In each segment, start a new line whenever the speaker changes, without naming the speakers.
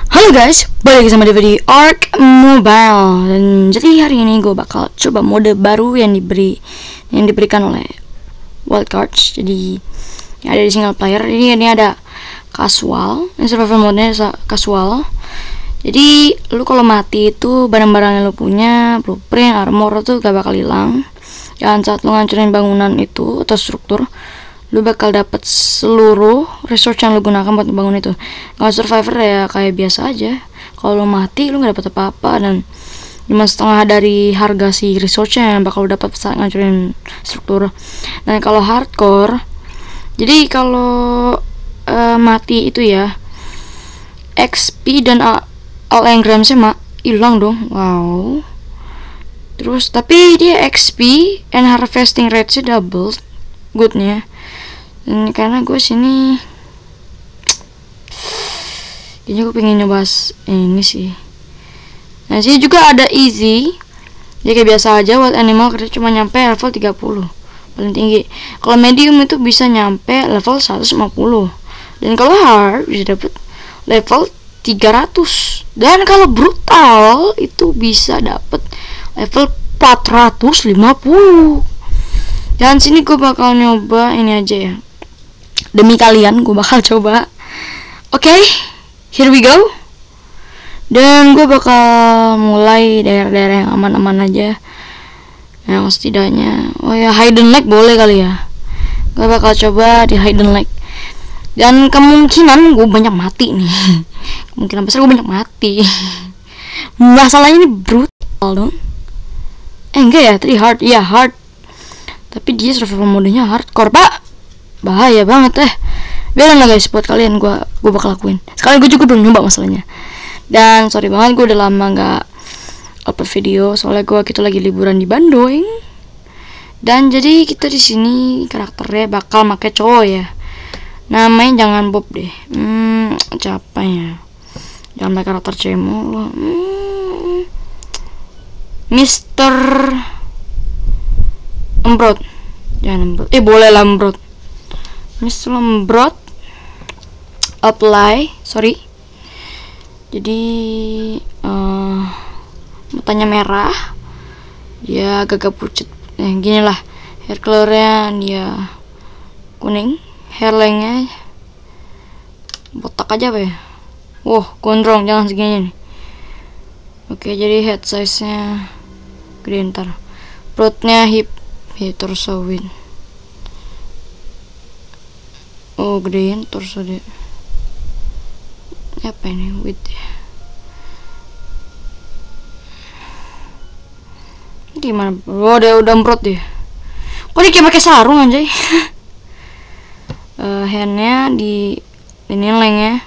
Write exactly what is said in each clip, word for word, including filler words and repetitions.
Halo guys, balik lagi sama Dewa di Ark Mobile. Dan jadi hari ini gue bakal coba mode baru yang diberi yang diberikan oleh Wildcards. Jadi yang ada di single player. Ini ini ada casual, ini survival mode-nya casual. Jadi lu kalau mati itu barang-barang yang lu punya, blueprint, armor tuh gak bakal hilang. Dan saat lu ngancurin bangunan itu atau struktur, lu bakal dapat seluruh resource yang lu gunakan buat bangun itu. Kalau survivor ya kayak biasa aja. Kalau lu mati lu nggak dapat apa-apa dan cuma setengah dari harga si resource yang bakal lu dapat saat ngancurin struktur. Dan kalau hardcore, jadi kalau uh, mati itu ya X P dan all engramsnya mak hilang dong. Wow. Terus tapi dia X P and harvesting rate-nya double. Goodnya. Dan karena gue sini kayaknya gue pengen nyoba ini sih. Nah sini juga ada easy. Dia kayak biasa aja buat animal, kerja cuma nyampe level tiga puluh paling tinggi. Kalau medium itu bisa nyampe level seratus lima puluh. Dan kalau hard bisa dapet level tiga ratus. Dan kalau brutal itu bisa dapet level empat ratus lima puluh. Dan sini gue bakal nyoba ini aja ya. Demi kalian gue bakal coba. Oke, okay, here we go. Dan gue bakal mulai daerah-daerah yang aman-aman aja. Yang setidaknya, oh ya hidden lake boleh kali ya. Gue bakal coba di hidden lake. Dan kemungkinan gue banyak mati nih. Kemungkinan besar gue banyak mati. Masalahnya ini brutal dong. Eh enggak ya, tadi hard. Iya hard. Tapi dia survival modenya hardcore pak. Bahaya banget eh. Biarin lah guys buat kalian, gue gue bakal lakuin. Sekali gue juga belum nyoba masalahnya. Dan sorry banget gue udah lama nggak upload video soalnya gue kita lagi liburan di Bandung. Dan jadi kita di sini karakternya bakal make cowok ya. Namanya jangan Bob deh. Hmm, siapa ya? Jangan make karakter cemo loh. Hmm, Mister Embrot. Jangan Embrot. Eh boleh lah Embrot. Mister Embrot. Apply, sorry. Jadi uh, matanya merah. Dia agak-agak pucat. Eh gini lah. Hair colornya dia kuning. Hair lengthnya botak aja apa ya? Wow, gondrong, jangan segini nih. Oke, jadi head size-nya gede ntar. Perutnya hip, ya torso win. Oh, gedein torso dia. Apa ini width ya? Gimana? Oh, dia udah emprot dia. Kok dia kayak pakai sarung anjay? uh, handnya di ini lengnya.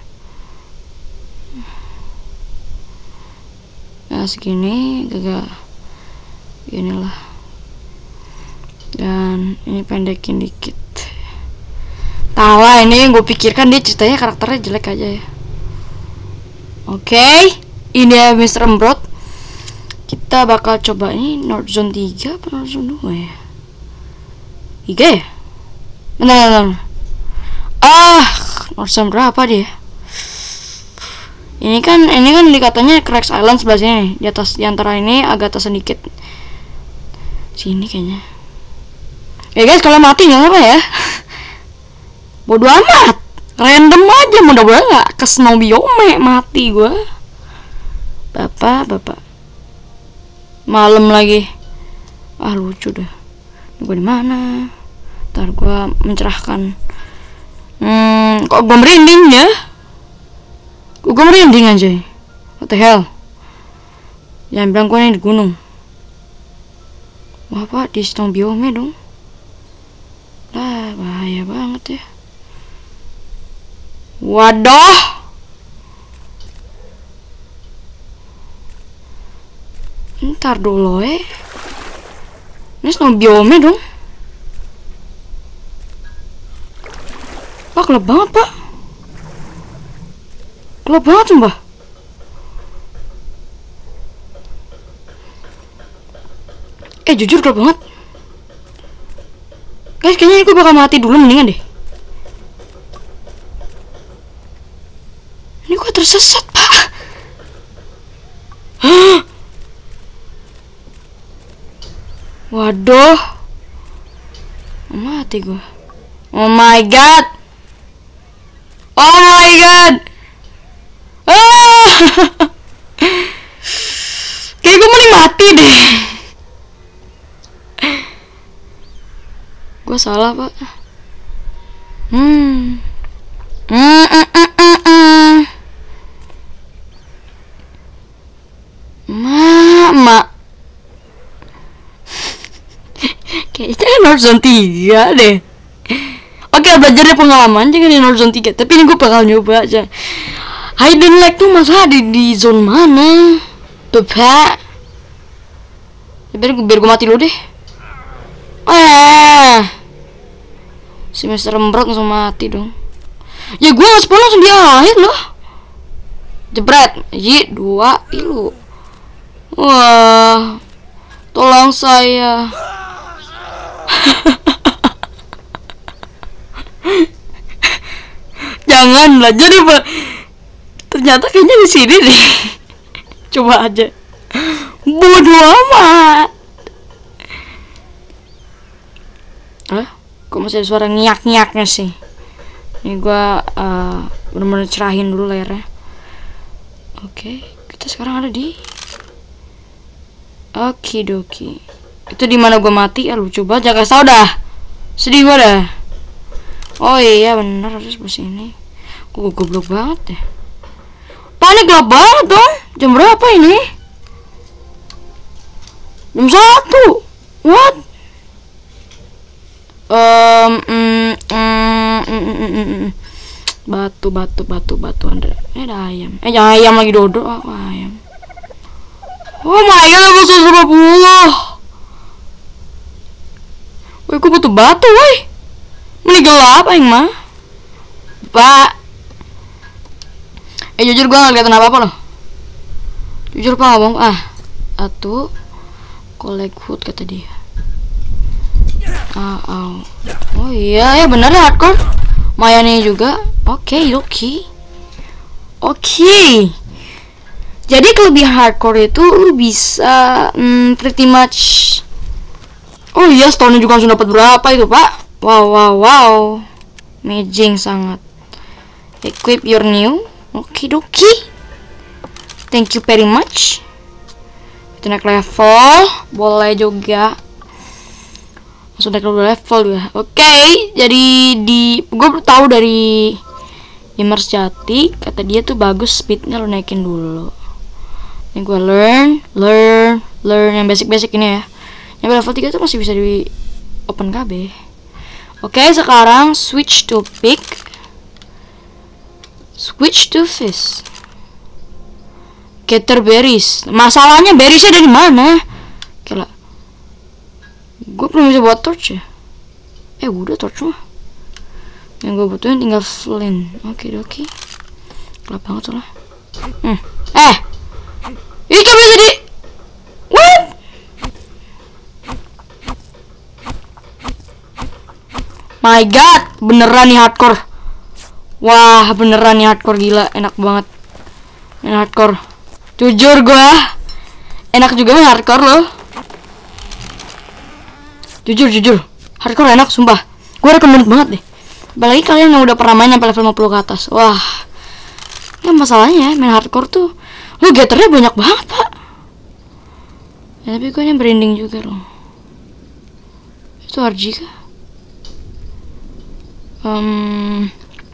Nah, segini gak inilah. Dan ini pendekin dikit. Tahu ini yang gue pikirkan dia ceritanya karakternya jelek aja ya. Oke, okay, ini ya Mister Embrot. Kita bakal coba ini North Zone tiga atau North Zone dua ya? tiga ya? Bentar, bentar. Ah, North Zone berapa dia? Ini kan ini kan dikatanya Crash Island sebelah sini nih. Di atas, di antara ini agak atas sedikit. Sini kayaknya. Ya guys, kalau mati jangan apa ya? Bodoh amat, random aja, mudah-mudahan nggak ke snow biome mati gue. Bapak, bapak, malam lagi. Ah lucu dah. Gue di mana? Ntar gue mencerahkan. Hmm, kok gue merinding ya? Gue merinding aja. What the hell? Jangan bilang gue ini di gunung. Wah pak, di snow biome dong. Lah bahaya banget ya. Waduh. Ntar dulu eh. Ini snow biome dong. Pak gelap banget pak. Gelap banget sumpah. Eh jujur gelap banget. Guys kayaknya gue bakal mati dulu mendingan deh. Ini gue tersesat pak. Waduh, mati gue. Oh my god. Oh my god. Ah. Kayak gue mending mati deh. Gue salah pak. Hmm. Hmm. Mm, mm, mm, mm. Mama. Kayaknya Warzone tiga deh. Oke, belajar dari pengalaman jangan di Warzone tiga. Tapi ini gue bakal nyoba aja. Hidden Lake tuh masa ada di zone mana? Bapak. Biar gue biar gue mati dulu deh. Eh. Si Mister Embrot langsung mati dong. Ya gue nggak sepuluh langsung dia akhir loh. Jebret. Yi dua ilu. Wah. Tolong saya. Jangan belajar ya pak. Ternyata kayaknya di sini deh. Coba aja. Bodoh amat. Hah? Kok masih ada suara nyak-nyaknya sih? Ini gua uh, bener-bener cerahin dulu layarnya. Oke, kita sekarang ada di Okidoki. Itu di mana gua mati? Ya lu coba jangan kasih tau dah. Sedih gua dah. Oh iya bener harus bersini. Gua goblok banget deh. Panik gelap banget dong. Jam berapa ini? Jam satu. What? Um, mm, mm, mm, mm, mm, mm. Batu, batu, batu, batu. Andre. Eh ada ayam. Eh jangan ayam lagi dodo. Oh, ayam. Oh my god, level seratus lima puluh. Woi, gue butuh batu, woi. Ini gelap, aing mah. Pak. Eh jujur gue gak kelihatan apa-apa loh. Jujur pak ngomong. Ah, satu collect wood kata dia. Ah, oh. Oh iya ya bener ya hardcore. Mayane juga. Oke, okay, oke. Okay. Oke. Okay. Jadi kelebihan hardcore itu lu bisa hmm, pretty much. Oh iya, stone juga langsung dapat berapa itu, Pak? Wow, wow, wow. Amazing sangat. Equip your new. Oke, doki. Thank you very much. Kita naik level, boleh juga. Langsung naik level ya. Oke, okay, jadi di gue tahu dari Imers Jati kata dia tuh bagus speednya lo naikin dulu. Ini gue learn, learn, learn yang basic-basic ini ya. Yang level tiga tuh masih bisa di open K B. Oke, okay, sekarang switch to pick. Switch to fish. Gather berries. Masalahnya berriesnya dari mana? Gila. Gue belum bisa buat torch ya. Eh udah torch mah. Yang gue butuhin tinggal flint. Oke oke. Gelap banget soalnya. Hmm. Eh. Ini kan bisa di. What? My god, beneran nih hardcore. Wah, beneran nih hardcore gila, enak banget. Ini hardcore. Jujur gua enak juga main hardcore loh. Jujur jujur, hardcore enak sumpah. Gua rekomend banget deh. Apalagi kalian yang udah pernah main sampai level lima puluh ke atas. Wah. Ya masalahnya main hardcore tuh lu gathernya banyak banget, Pak. Ya, tapi gua yang branding juga loh. Itu R G kah? Um,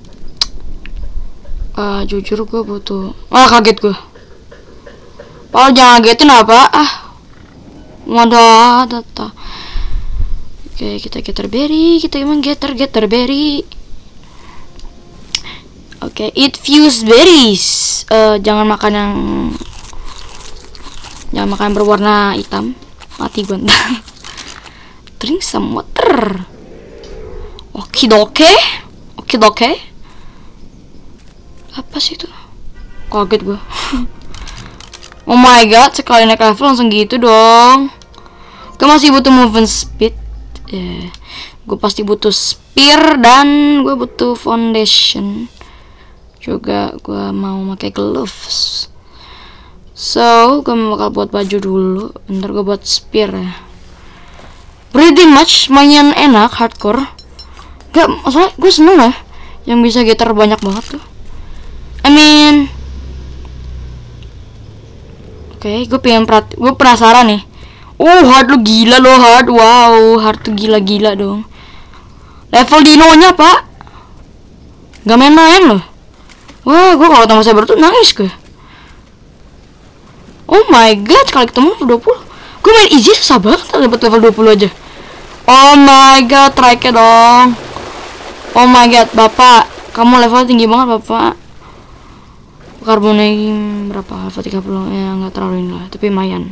uh, jujur gue butuh. Ah kaget gue. Pak jangan ngagetin apa? Ah, wadah, data. Oke kita getter berry, kita emang getter getter berry. Oke, eat fused berries. Uh, jangan makan yang jangan makan yang berwarna hitam. Mati gue ntar. Drink some water. Okidoke, okidoke. Apa sih itu? Kaget gue. Oh my god, sekali naik level langsung gitu dong. Gue masih butuh movement speed. Yeah. Gue pasti butuh spear dan gue butuh foundation. Juga gue mau pakai gloves. So, gue bakal buat baju dulu. Bentar gue buat spear ya. Breeding match lumayan enak, hardcore. Gak, masalah gue seneng lah yang bisa getter banyak banget tuh. I mean, oke, okay, gue pengen perhati, gue penasaran nih. Oh, hard lu gila lo, hard. Wow, hard tuh gila-gila dong. Level dinonya, Pak. Gak main-main loh. Wah, gue kalau tambah saber tuh nangis gue. Oh my god, sekali ketemu dua puluh. Gue main easy susah banget dapat level dua puluh aja. Oh my god, try-nya dong. Oh my god, Bapak. Kamu level tinggi banget, Bapak. Carbonate berapa? Level tiga puluh. Ya, nggak terlalu ini lah, tapi lumayan.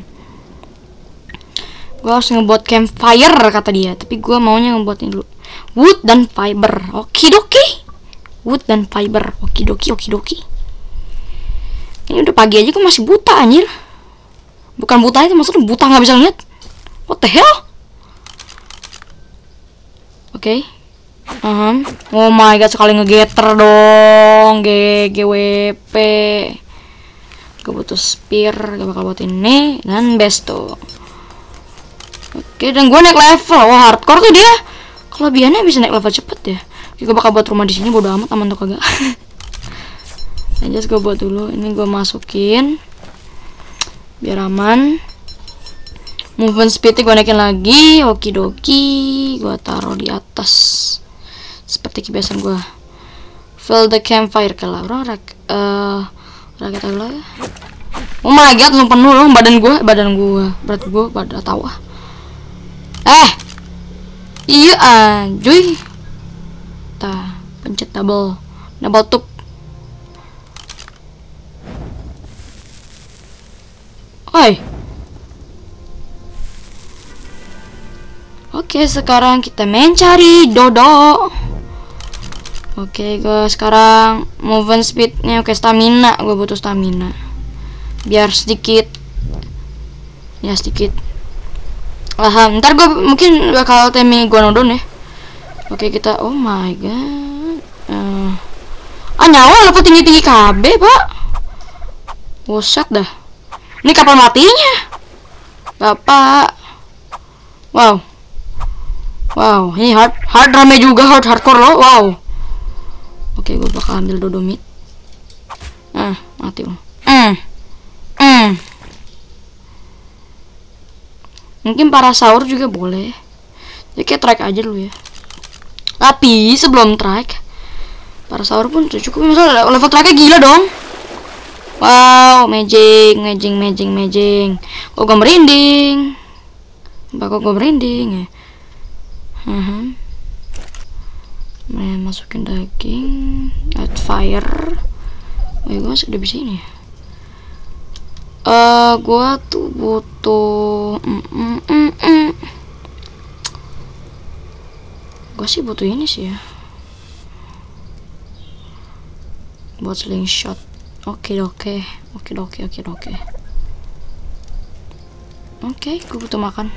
Gue harus ngebuat campfire kata dia, tapi gue maunya ngebuat ini dulu. Wood dan fiber. Okidoki. Wood dan fiber. Okidoki, okidoki. Ini udah pagi aja gue masih buta anjir. Bukan buta itu, maksudnya buta nggak bisa lihat. What the hell? Oke. Okay. Uh-huh. Oh my god, sekali ngegetter dong. G G W P. Gue butuh spear, gak bakal buat ini. Dan besto. Oke, dan gue naik level. Wah, hardcore tuh dia. Kelebihannya bisa naik level cepet ya. Gue bakal buat rumah di sini, bodo amat, aman tuh kagak. Nah, just gue buat dulu. Ini gue masukin biar aman. Movement speednya gue naikin lagi. Okidoki. Gue taruh di atas seperti kebiasaan gue. Fill the campfire kalah. Orang rak uh, rakyat lah. Oh my god, langsung penuh loh badan gue, badan gue, berat gue pada tahu ah. Eh, iya anjuy. Tah, pencet double, double tube. Oi. Oke, sekarang kita mencari dodo. Oke, gue sekarang movement speednya oke, stamina, gue butuh stamina. Biar sedikit, ya sedikit. Lah, ntar gue mungkin bakal temi Gonodon ya. Oke, kita, oh my god. Uh, ah nyawa level tinggi-tinggi K B, Pak. Buset dah. Ini kapan matinya? Bapak. Wow. Wow, ini hard, hard rame juga, hard hardcore loh. Wow. Oke, gue bakal ambil dodomit. Ah, mati loh. Hmm. Hmm. Mungkin parasaur juga boleh. Jadi kayak track aja dulu ya. Tapi sebelum track, parasaur pun cukup. Misalnya level tracknya gila dong. Wow, magic, magic, magic, magic. Kok gue merinding? Bakal gue merinding ya. Uh-huh. Nah, masukin daging, add fire. Oh, gue masih udah bisa ini ya. Eh, uh, gue tuh butuh. Mm, mm, mm, mm. Gue sih butuh ini sih ya. Buat slingshot. Oke, oke, oke, oke, oke, oke. Oke, gue butuh makan.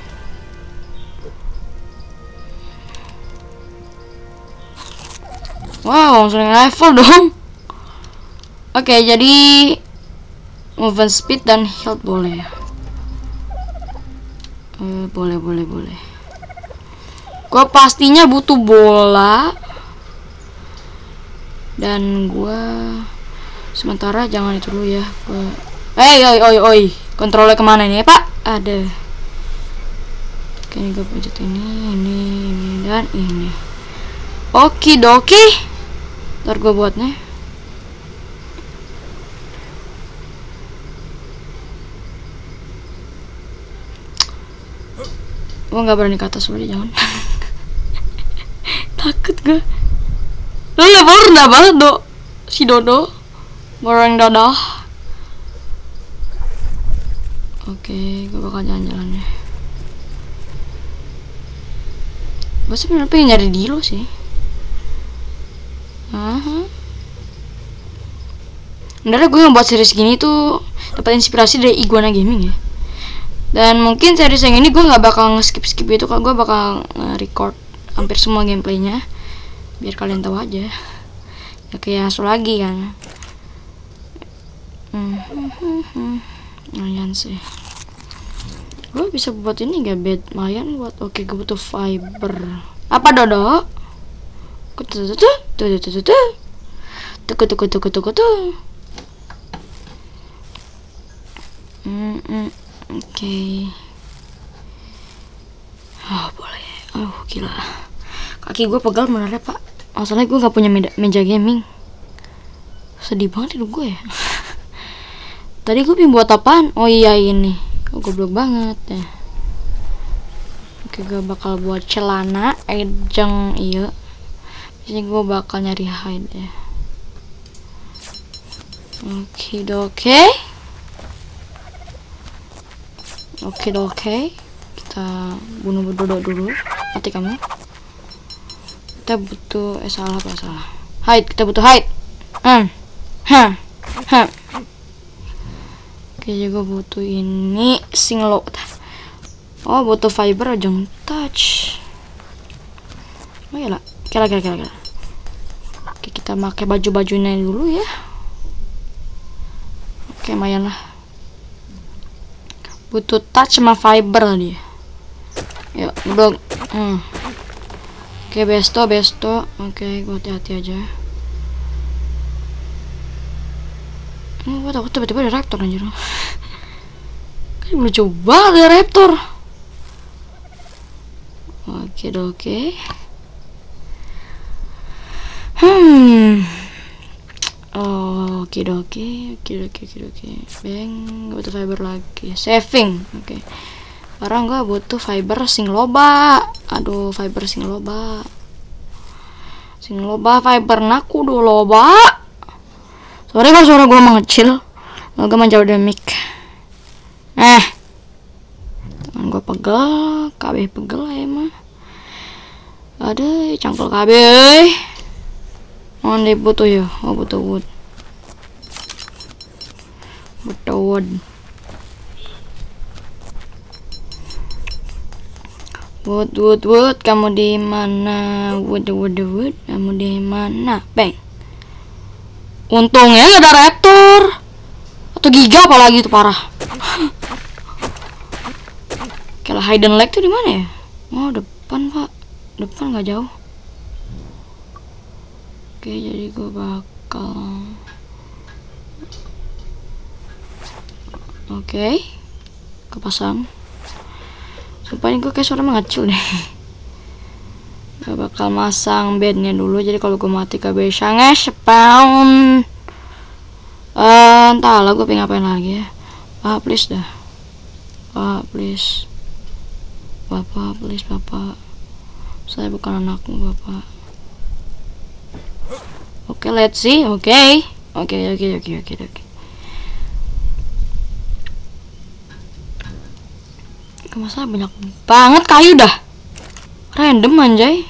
Wow, langsung level dong. Oke, okay, jadi movement speed dan health boleh. Uh, boleh, boleh, boleh. Gue pastinya butuh bola. Dan gue sementara jangan itu dulu ya. Gua... Hey, oi, oi, oi. Kontrolnya kemana ini ya, Pak? Ada. Oke, ini gue pencet ini, ini, ini, dan ini. Okidoki. Ntar gue buatnya. Gue nggak berani ke atas dulu, jangan. Takut gue. Lo level rendah banget do, si Dodo. Goreng dadah. Oke, gue bakal jalan-jalan ya. Gue sebenarnya pengen nyari Dilo sih. Aha. Bener gue ngebuat series gini tuh dapat inspirasi dari Iguana Gaming ya. Dan mungkin series yang ini gue nggak bakal nge-skip-skip itu, kalau gue bakal record hampir semua gameplaynya biar kalian tahu aja. Ya kayak Asu lagi kan. Hmm, hmm, hmm, hmm. Lumayan sih. Gue bisa buat ini gak bed lumayan buat. Oke, gue butuh fiber. Apa Dodo? Tuh tuh tuh tuh tuh tuh tuh tuh tuh tuh tuh tuh tuh. Hmm, hmm. Oke. Oh boleh. Oh gila. Kaki gue pegal bener ya pak. Masalahnya gue gak punya meja, meja gaming. Sedih banget hidup gue ya. Tadi gue pengen buat apaan? Oh iya ini. Oh, goblok banget ya. Oke, gue bakal buat celana ejeng iya. Biasanya gue bakal nyari hide ya. Oke, oke. Oke, oke. Kita bunuh Dodo dulu. Mati kamu. Kita butuh eh salah apa salah. Hide, kita butuh hide. Hmm. Hah. Hah. Oke, juga butuh ini singlo. Oh, butuh fiber ojong touch. Oh ya lah, kira kira kira kira. Oke, kita pakai baju-bajunya dulu ya. Oke, lumayan lah. Butuh touch sama fiber dia. Ya, udah. Hmm. Oke, besto besto. Oke, gue hati-hati aja. Oh, gue takut tiba-tiba ada raptor anjir. Kan belum coba ada raptor. Oke, oke. Hmm. Oh, oke, oke, oke, oke, oke, oke. Bang, gue butuh fiber lagi. Saving. Oke. Sekarang gue butuh fiber sing loba. Aduh, fiber sing loba. Sing loba fiber naku do loba. Sorry kalau suara gue mengecil, gue menjauh dari mic. Eh, tangan gue pegel, K B pegel ya emang. Ada cangkul K B. Oh, ini butuh ya, oh butuh wood, butuh wood. Wood, wood, wood, kamu di mana? Wood, wood, wood, kamu di mana? Bang. Untungnya gak ada raptor atau giga apalagi itu parah. Kalau hidden lake tuh di mana ya? Oh depan pak, depan nggak jauh. Oke jadi gue bakal. Oke, kepasang. Sumpah ini gue kayak suara mengecil deh. Gue bakal masang bednya dulu. Jadi kalau gue mati gak bisa nge-spawn. Uh, entahlah gue pengen ngapain lagi ya. Pak please dah. Pak please. Bapak please bapak. Saya bukan anakmu bapak. Oke okay, let's see. Oke okay. Oke okay, oke okay, oke okay, oke okay, oke. Okay. Masa banyak banget kayu dah. Random anjay.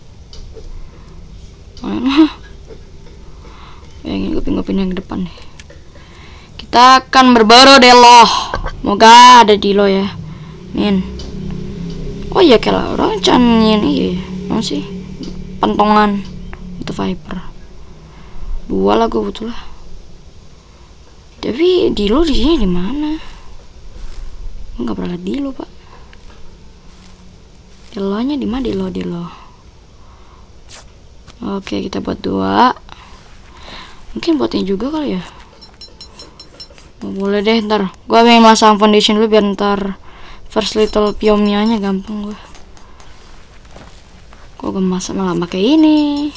Mana? Yang ini gue pindah yang ke depan deh. Kita akan berburu deh loh. Moga ada di lo ya. Min. Oh iya kayak orang canin iya. Mana sih? Pentongan itu fiber. Dua lah gue butuh lah. Tapi di lo di sini di mana? Gue nggak pernah lihat di lo pak. Di lo nya di mana di lo di lo? Oke kita buat dua. Mungkin buat ini juga kali ya. Oh, boleh deh ntar. Gua pengen masang foundation dulu biar ntar first little Piomia nya gampang gua. Kok gue masak malah pakai ini.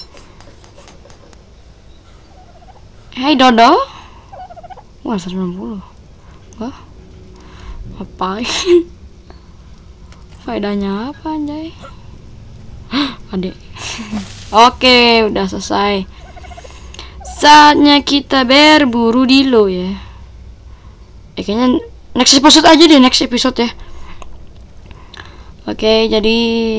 Hai Dodo. Wah seratus sembilan puluh. Wah. Ngapain? Faedahnya apa anjay? Adek. Oke, udah selesai. Saatnya kita berburu dulu ya. Eh, kayaknya next episode aja deh, next episode ya. Oke, jadi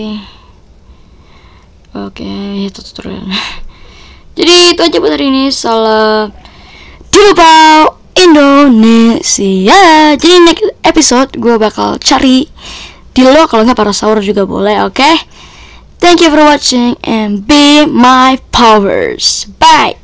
Oke, itu tutorial. Jadi itu aja buat hari ini. Salam Dilupau Indonesia. Jadi next episode gue bakal cari Dilo, kalau nggak Parasaur juga boleh, oke? Okay? Thank you for watching and be my powers. Bye.